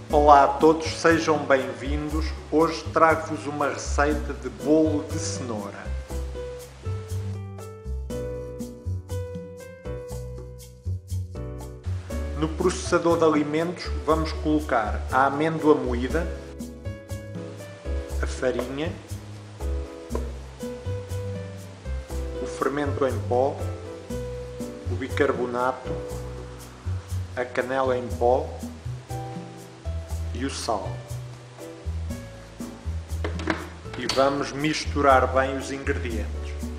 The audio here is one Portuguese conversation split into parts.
Olá a todos, sejam bem-vindos. Hoje trago-vos uma receita de bolo de cenoura. No processador de alimentos vamos colocar a amêndoa moída, a farinha, o fermento em pó, o bicarbonato, a canela em pó e o sal. E vamos misturar bem os ingredientes.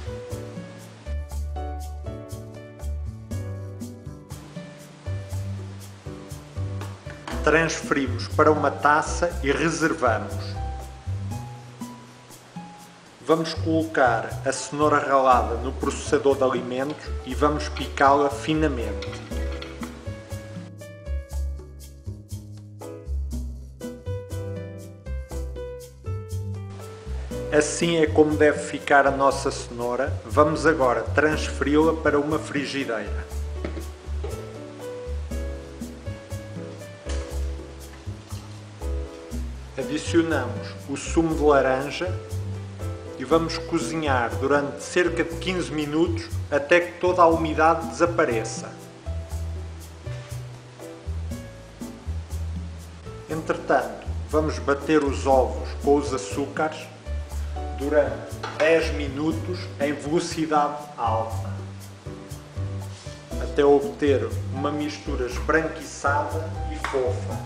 Transferimos para uma taça e reservamos. Vamos colocar a cenoura ralada no processador de alimentos e vamos picá-la finamente. Assim é como deve ficar a nossa cenoura. Vamos agora transferi-la para uma frigideira. Adicionamos o sumo de laranja e vamos cozinhar durante cerca de 15 minutos até que toda a umidade desapareça. Entretanto, vamos bater os ovos com os açúcares durante 10 minutos em velocidade alta, até obter uma mistura esbranquiçada e fofa.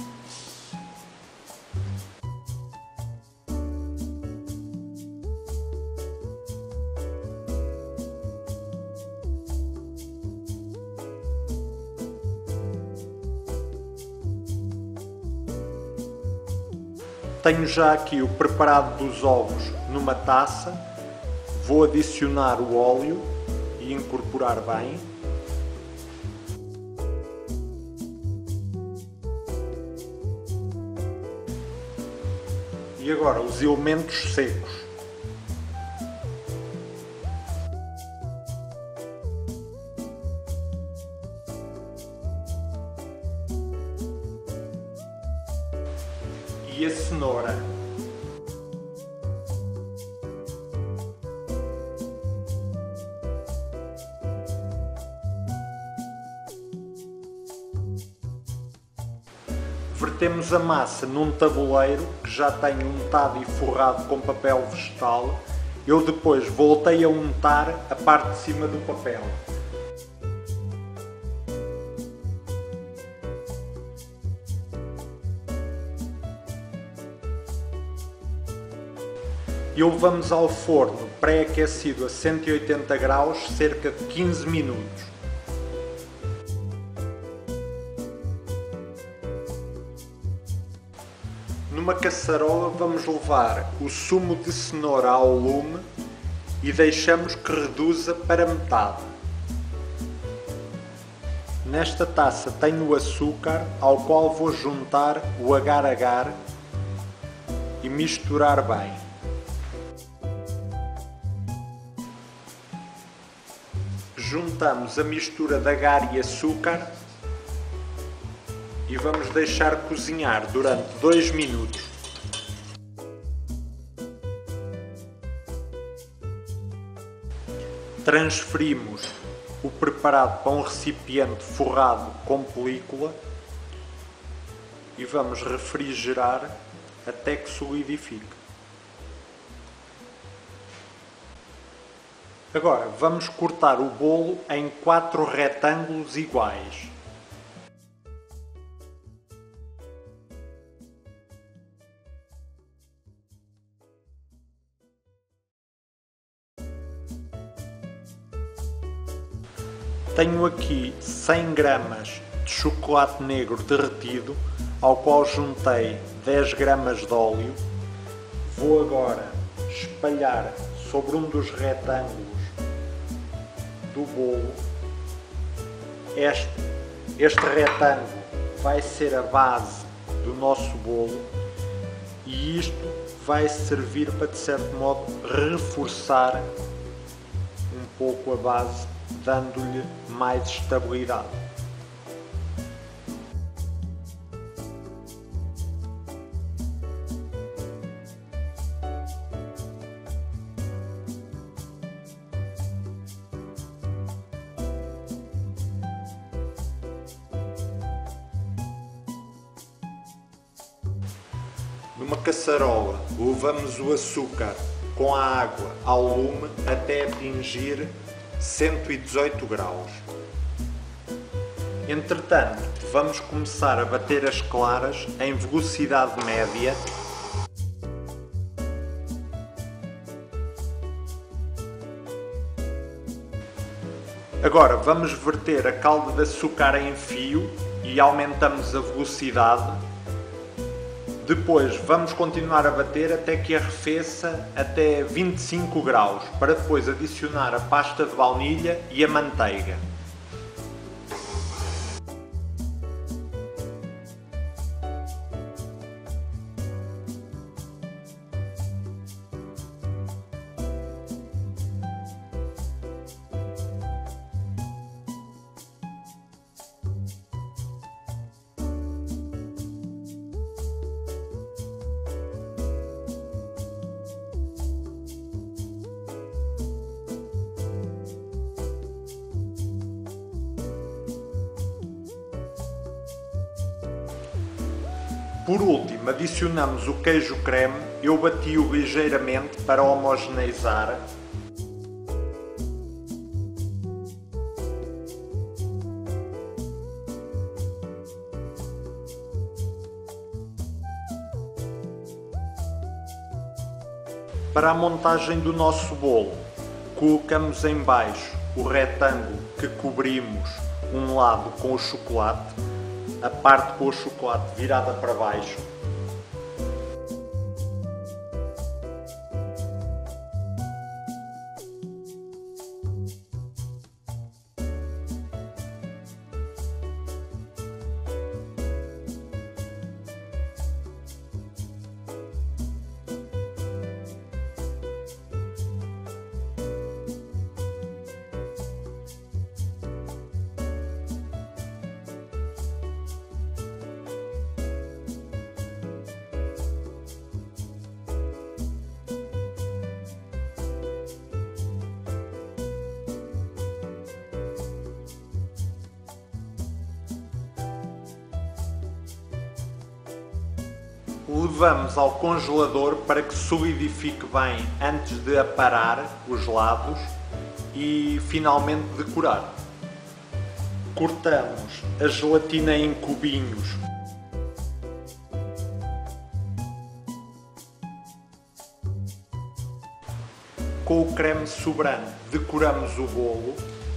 Tenho já aqui o preparado dos ovos numa taça, vou adicionar o óleo e incorporar bem. E agora os elementos secos. E a cenoura. Vertemos a massa num tabuleiro que já tenho untado e forrado com papel vegetal. Eu depois voltei a untar a parte de cima do papel. E o levamos ao forno pré-aquecido a 180 graus cerca de 15 minutos. Numa caçarola vamos levar o sumo de cenoura ao lume e deixamos que reduza para metade. Nesta taça tenho o açúcar, ao qual vou juntar o agar-agar e misturar bem. Juntamos a mistura de agar e açúcar e vamos deixar cozinhar durante 2 minutos. Transferimos o preparado para um recipiente forrado com película e vamos refrigerar até que solidifique. Agora vamos cortar o bolo em 4 retângulos iguais. Tenho aqui 100 gramas de chocolate negro derretido, ao qual juntei 10 gramas de óleo. Vou agora espalhar sobre um dos retângulos do bolo. Este retângulo vai ser a base do nosso bolo e isto vai servir para, de certo modo, reforçar um pouco a base, dando-lhe mais estabilidade. Numa caçarola, levamos o açúcar com a água ao lume até atingir 118 graus. Entretanto, vamos começar a bater as claras em velocidade média . Agora vamos verter a calda de açúcar em fio e aumentamos a velocidade. Depois vamos continuar a bater até que arrefeça até 25 graus, para depois adicionar a pasta de baunilha e a manteiga. Por último, adicionamos o queijo creme. Eu bati-o ligeiramente para homogeneizar. Para a montagem do nosso bolo, colocamos em baixo o retângulo que cobrimos um lado com o chocolate, a parte com o chocolate virada para baixo. Levamos ao congelador para que solidifique bem antes de aparar os lados e finalmente decorar. Cortamos a gelatina em cubinhos . Com o creme sobrante decoramos o bolo .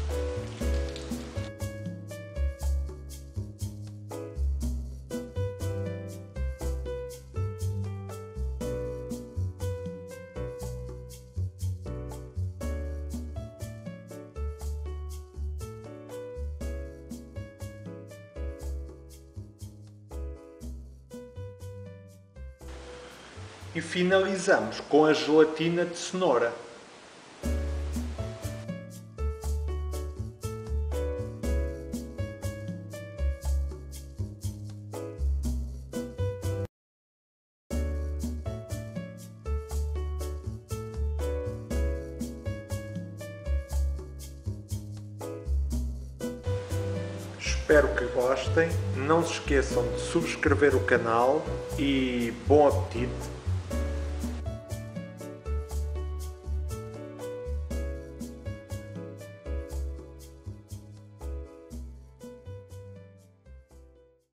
E finalizamos com a gelatina de cenoura. Espero que gostem, não se esqueçam de subscrever o canal e bom apetite!